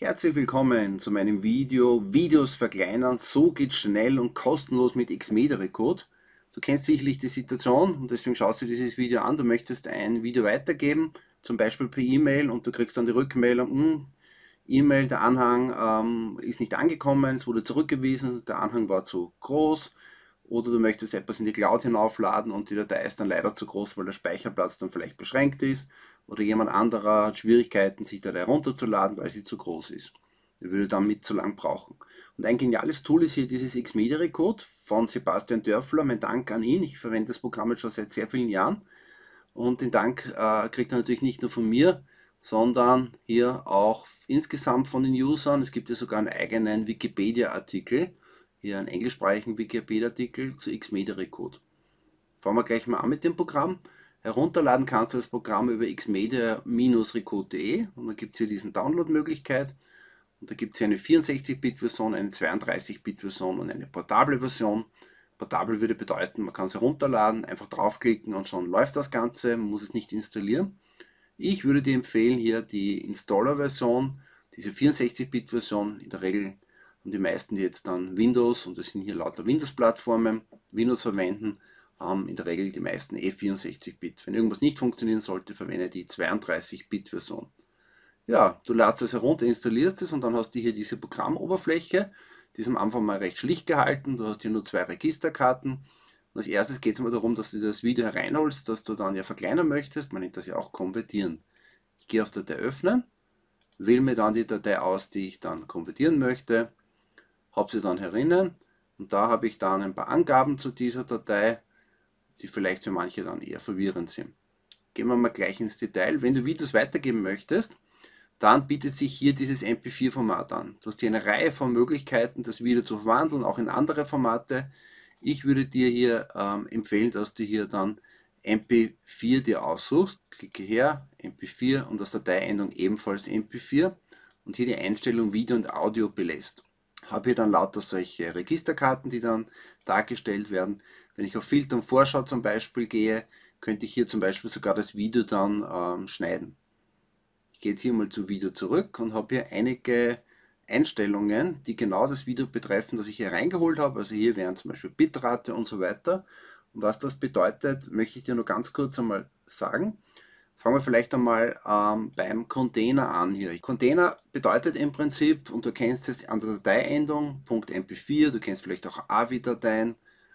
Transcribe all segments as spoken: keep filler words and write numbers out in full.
Herzlich willkommen zu meinem Video Videos verkleinern. So geht schnell und kostenlos mit Xmedia Recode. Du kennst sicherlich die Situation und deswegen schaust du dieses Video an. Du möchtest ein Video weitergeben, zum Beispiel per E-Mail, und du kriegst dann die Rückmeldung, hm, E-Mail, der Anhang ähm, ist nicht angekommen, es wurde zurückgewiesen, der Anhang war zu groß. Oder du möchtest etwas in die Cloud hinaufladen und die Datei ist dann leider zu groß, weil der Speicherplatz dann vielleicht beschränkt ist. Oder jemand anderer hat Schwierigkeiten, sich die Datei herunterzuladen, weil sie zu groß ist. Der würde dann mit zu lang brauchen. Und ein geniales Tool ist hier dieses Xmedia Recode von Sebastian Dörfler. Mein Dank an ihn. Ich verwende das Programm jetzt schon seit sehr vielen Jahren. Und den Dank äh, kriegt er natürlich nicht nur von mir, sondern hier auch insgesamt von den Usern. Es gibt ja sogar einen eigenen Wikipedia-Artikel, hier einen englischsprachigen Wikipedia-Artikel zu Xmedia Recode. Fangen wir gleich mal an mit dem Programm. Herunterladen kannst du das Programm über xmedia Recode punkt de und dann gibt es hier diesen Download-Möglichkeit. Und da gibt es hier eine vierundsechzig Bit Version, eine zweiunddreißig Bit Version und eine portable Version. Portabel würde bedeuten, man kann es herunterladen, einfach draufklicken und schon läuft das Ganze, man muss es nicht installieren. Ich würde dir empfehlen, hier die Installer-Version, diese vierundsechzig Bit Version. In der Regel haben die meisten, die jetzt dann Windows, und das sind hier lauter Windows-Plattformen, Windows verwenden, haben in der Regel die meisten eh vierundsechzig Bit. Wenn irgendwas nicht funktionieren sollte, verwende die zweiunddreißig Bit Version. Ja, du ladest es herunter, installierst es und dann hast du hier diese Programmoberfläche. Die ist am Anfang mal recht schlicht gehalten. Du hast hier nur zwei Registerkarten. Und als erstes geht es mal darum, dass du das Video hereinholst, das du dann ja verkleinern möchtest. Man nennt das ja auch konvertieren. Ich gehe auf Datei öffnen, wähle mir dann die Datei aus, die ich dann konvertieren möchte, habe sie dann herinnen und da habe ich dann ein paar Angaben zu dieser Datei, die vielleicht für manche dann eher verwirrend sind. Gehen wir mal gleich ins Detail. Wenn du Videos weitergeben möchtest, dann bietet sich hier dieses M P vier Format an. Du hast hier eine Reihe von Möglichkeiten, das Video zu verwandeln, auch in andere Formate. Ich würde dir hier ähm, empfehlen, dass du hier dann M P vier dir aussuchst. Klicke her, M P vier und als Dateiendung ebenfalls M P vier und hier die Einstellung Video und Audio belässt. Habe hier dann lauter solche Registerkarten, die dann dargestellt werden. Wenn ich auf Filter und Vorschau zum Beispiel gehe, könnte ich hier zum Beispiel sogar das Video dann ähm, schneiden. Ich gehe jetzt hier mal zu Video zurück und habe hier einige Einstellungen, die genau das Video betreffen, das ich hier reingeholt habe. Also hier wären zum Beispiel Bitrate und so weiter. Und was das bedeutet, möchte ich dir nur ganz kurz einmal sagen. Fangen wir vielleicht einmal ähm, beim Container an hier. Container bedeutet im Prinzip, und du kennst es an der Dateiendung, .m p vier, du kennst vielleicht auch A V I-Dateien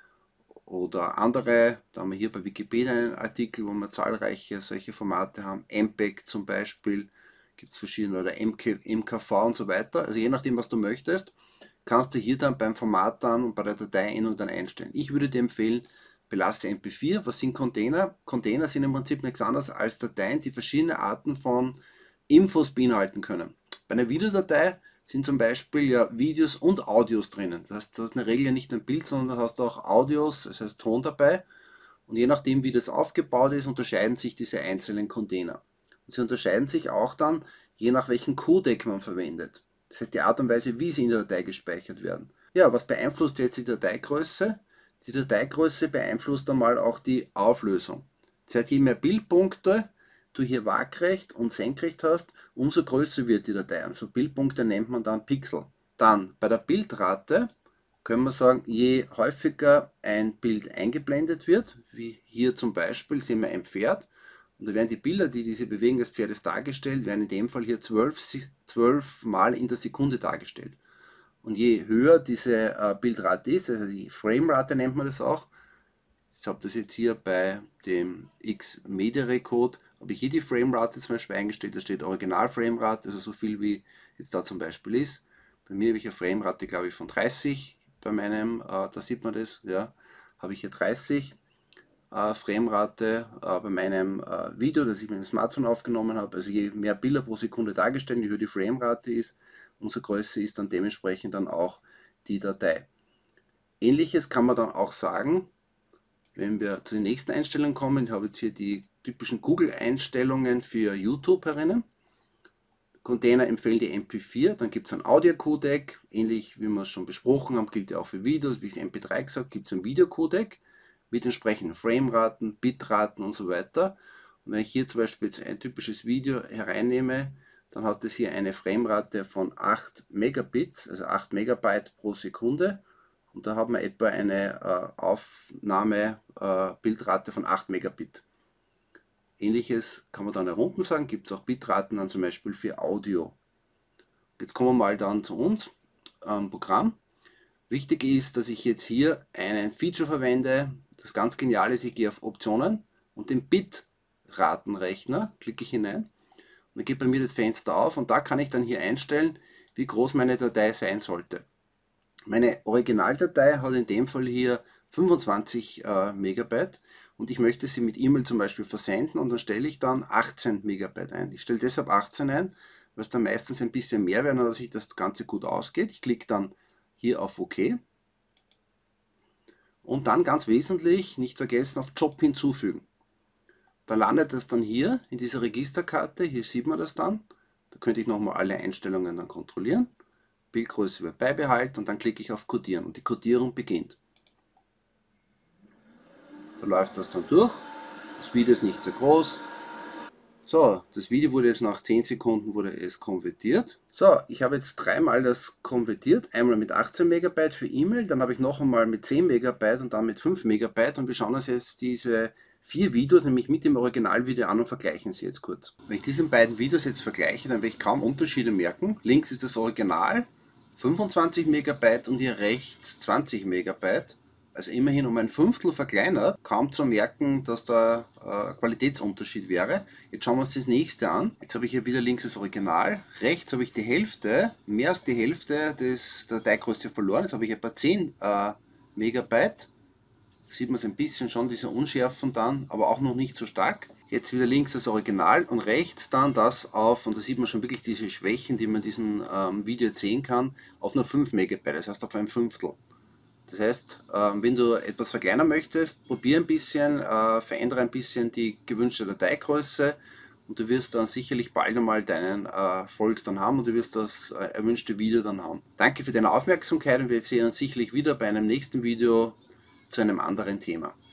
oder andere. Da haben wir hier bei Wikipedia einen Artikel, wo wir zahlreiche solche Formate haben. M P E G zum Beispiel, gibt es verschiedene, oder M K V und so weiter. Also je nachdem, was du möchtest, kannst du hier dann beim Format dann und bei der Dateiendung dann einstellen. Ich würde dir empfehlen, belasse M P vier. Was sind Container? Container sind im Prinzip nichts anderes als Dateien, die verschiedene Arten von Infos beinhalten können. Bei einer Videodatei sind zum Beispiel ja Videos und Audios drinnen. Das heißt, du hast in der Regel ja nicht nur ein Bild, sondern du hast auch Audios, das heißt Ton dabei. Und je nachdem, wie das aufgebaut ist, unterscheiden sich diese einzelnen Container. Und sie unterscheiden sich auch dann, je nach welchem Codec man verwendet. Das heißt, die Art und Weise, wie sie in der Datei gespeichert werden. Ja, was beeinflusst jetzt die Dateigröße? Die Dateigröße beeinflusst einmal auch die Auflösung. Das heißt, je mehr Bildpunkte du hier waagrecht und senkrecht hast, umso größer wird die Datei. Also Bildpunkte nennt man dann Pixel. Dann bei der Bildrate können wir sagen, je häufiger ein Bild eingeblendet wird, wie hier zum Beispiel sehen wir ein Pferd, und da werden die Bilder, die diese Bewegung des Pferdes dargestellt, werden in dem Fall hier zwölf, zwölf Mal in der Sekunde dargestellt. Und je höher diese äh, Bildrate ist, also die Framerate nennt man das auch, ich habe das jetzt hier bei dem Xmedia Recode, habe ich hier die Framerate zum Beispiel eingestellt, da steht Original Framerate, also so viel wie jetzt da zum Beispiel ist. Bei mir habe ich eine Framerate, glaube ich, von dreißig, bei meinem, äh, da sieht man das, ja, habe ich hier dreißig äh, Framerate äh, bei meinem äh, Video, das ich mit dem Smartphone aufgenommen habe. Also je mehr Bilder pro Sekunde dargestellt, je höher die Framerate ist, umso größer ist dann dementsprechend dann auch die Datei. Ähnliches kann man dann auch sagen, wenn wir zu den nächsten Einstellungen kommen. Ich habe jetzt hier die typischen Google-Einstellungen für YouTube herinnen. Container empfehlen die M P vier, dann gibt es ein Audio-Codec, ähnlich wie wir es schon besprochen haben, gilt ja auch für Videos, wie ich es M P drei gesagt habe, gibt es ein Videocodec mit entsprechenden Frameraten, Bitraten und so weiter. Und wenn ich hier zum Beispiel jetzt ein typisches Video hereinnehme, dann hat es hier eine Framerate von acht Megabits, also acht Megabyte pro Sekunde. Und da haben wir etwa eine äh, Aufnahme-Bildrate äh, von acht Megabit. Ähnliches kann man dann herunten sagen, gibt es auch Bitraten dann zum Beispiel für Audio. Jetzt kommen wir mal dann zu uns am Programm. Wichtig ist, dass ich jetzt hier einen Feature verwende. Das ganz Geniale ist, ich gehe auf Optionen und den Bitratenrechner klicke ich hinein. Und dann geht bei mir das Fenster auf und da kann ich dann hier einstellen, wie groß meine Datei sein sollte. Meine Originaldatei hat in dem Fall hier fünfundzwanzig äh, Megabyte und ich möchte sie mit E-Mail zum Beispiel versenden und dann stelle ich dann achtzehn Megabyte ein. Ich stelle deshalb achtzehn ein, weil es dann meistens ein bisschen mehr wäre, dass sich das Ganze gut ausgeht. Ich klicke dann hier auf OK und dann ganz wesentlich, nicht vergessen, auf Job hinzufügen. Da landet das dann hier in dieser Registerkarte, hier sieht man das dann. Da könnte ich nochmal alle Einstellungen dann kontrollieren. Bildgröße wird beibehalten und dann klicke ich auf Codieren und die Codierung beginnt. Da läuft das dann durch. Das Video ist nicht so groß. So, das Video wurde jetzt nach zehn Sekunden wurde es konvertiert. So, ich habe jetzt dreimal das konvertiert. Einmal mit achtzehn Megabyte für E-Mail, dann habe ich noch einmal mit zehn Megabyte und dann mit fünf Megabyte. Und wir schauen uns jetzt diese vier Videos, nämlich mit dem Originalvideo an und vergleichen sie jetzt kurz. Wenn ich diese beiden Videos jetzt vergleiche, dann werde ich kaum Unterschiede merken. Links ist das Original, fünfundzwanzig Megabyte und hier rechts zwanzig Megabyte. Also immerhin um ein Fünftel verkleinert, kaum zu merken, dass da äh, Qualitätsunterschied wäre. Jetzt schauen wir uns das nächste an. Jetzt habe ich hier wieder links das Original, rechts habe ich die Hälfte, mehr als die Hälfte des, der Dateigröße verloren. Jetzt habe ich etwa zehn äh, Megabyte. Da sieht man es ein bisschen schon, diese Unschärfen dann, aber auch noch nicht so stark. Jetzt wieder links das Original und rechts dann das auf, und da sieht man schon wirklich diese Schwächen, die man in diesem ähm, Video sehen kann, auf nur fünf Megabyte, das heißt auf ein Fünftel. Das heißt, wenn du etwas verkleinern möchtest, probier ein bisschen, verändere ein bisschen die gewünschte Dateigröße und du wirst dann sicherlich bald einmal deinen Erfolg dann haben und du wirst das erwünschte Video dann haben. Danke für deine Aufmerksamkeit und wir sehen uns sicherlich wieder bei einem nächsten Video zu einem anderen Thema.